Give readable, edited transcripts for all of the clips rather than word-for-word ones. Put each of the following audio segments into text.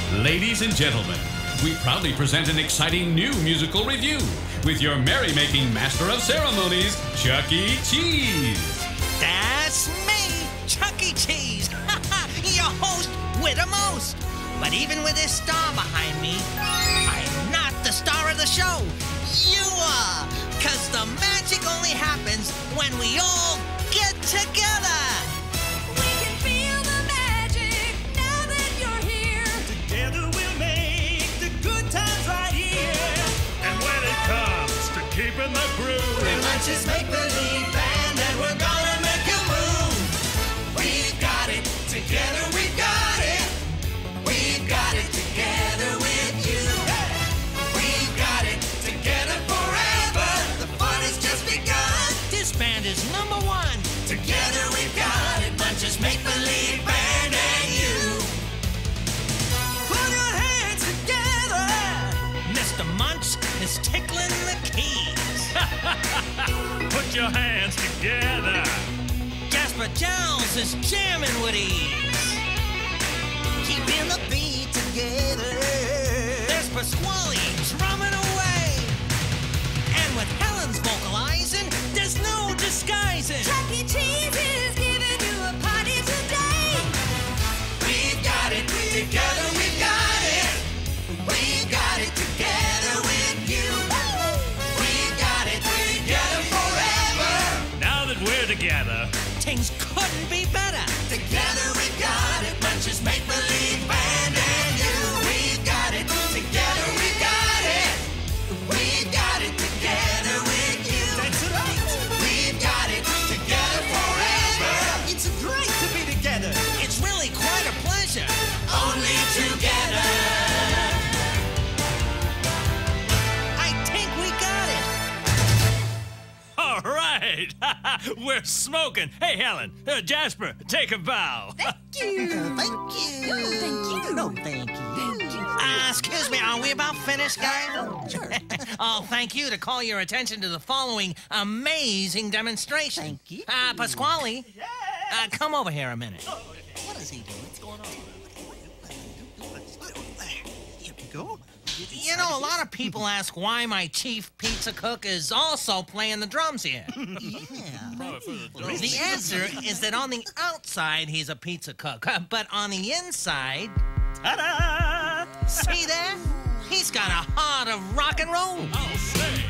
Ladies and gentlemen, we proudly present an exciting new musical review with your merrymaking master of ceremonies, Chuck E. Cheese. That's me, Chuck E. Cheese, your host with the most. But even with this star behind me, I'm not the star of the show. You are, 'cause the magic only happens when we all get together. We can feel the magic now that you're here. Together we'll make the good times right here. And when it comes to keeping the groove, We're not just make-believe band and we're gonna make you move. We've got it together, we've got it. We've got it together with you. We've got it together forever. The fun has just begun. This band is #1. Together we've got it. Bunches make-believe band and you. Put your hands together. Mr. Munch is tickling the keys. put your hands together. Jasper Giles is jamming with ease. Keeping the beat together. There's Pasquale drumming away. And with Helen's vocalizing, there's no disguising. Chuck E. Cheese is giving you a party today. We've got it together, we've got it. We've got it together with you. We've got it together forever. Now that we're together, Things couldn't be better. Together we've got it. Bunches make-believe band and you. We've got it. Together we've got it. We've got it together with you. that's right. We've got it together forever. It's great to be together. It's really quite a pleasure. Only together. I think we got it. All right. We're smoking. Hey, Helen. Jasper, take a bow. Thank you. Thank you. No, thank you. Excuse me, are we about finished, guys? Sure. Oh, thank you to call your attention to the following amazing demonstration. Thank you. Pasquale, come over here a minute. What is he doing? What's going on? Here we go. You know, a lot of people ask why my chief pizza cook is also playing the drums here. Yeah. The answer is that on the outside, he's a pizza cook, but on the inside, Ta-da! see there? He's got a heart of rock and roll. I'll say.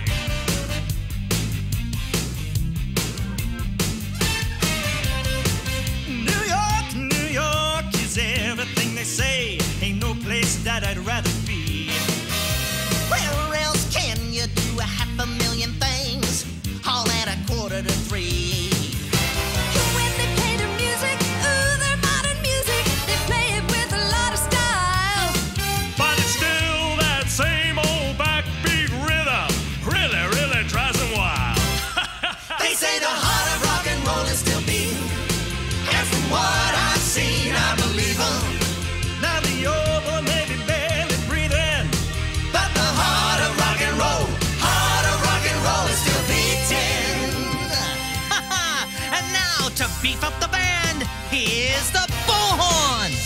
New York is everything they say. Ain't no place that I'd rather be. Where else can you do 500,000 things all at 2:45? When they play the music, ooh, their modern music, they play it with a lot of style. But it's still that same old backbeat rhythm. Really, really drives them wild. They say the heart of rock and roll is still beating. And from what I've seen, I believe 'em. Now the old one may be barely breathing. But the heart of rock and roll is still beating. And now to beef up the band, here's the Bullhorns.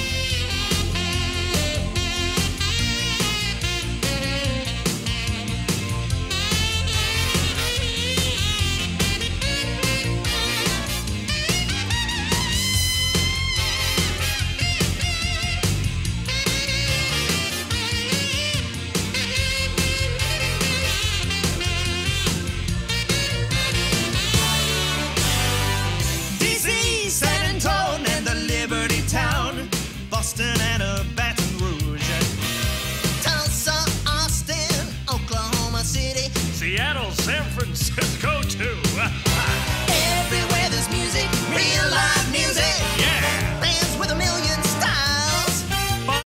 DC, San Antonio, and the Liberty Town. Boston and Baton Rouge. Tulsa, Austin, Oklahoma City. Seattle, San Francisco, too. Everywhere there's music, real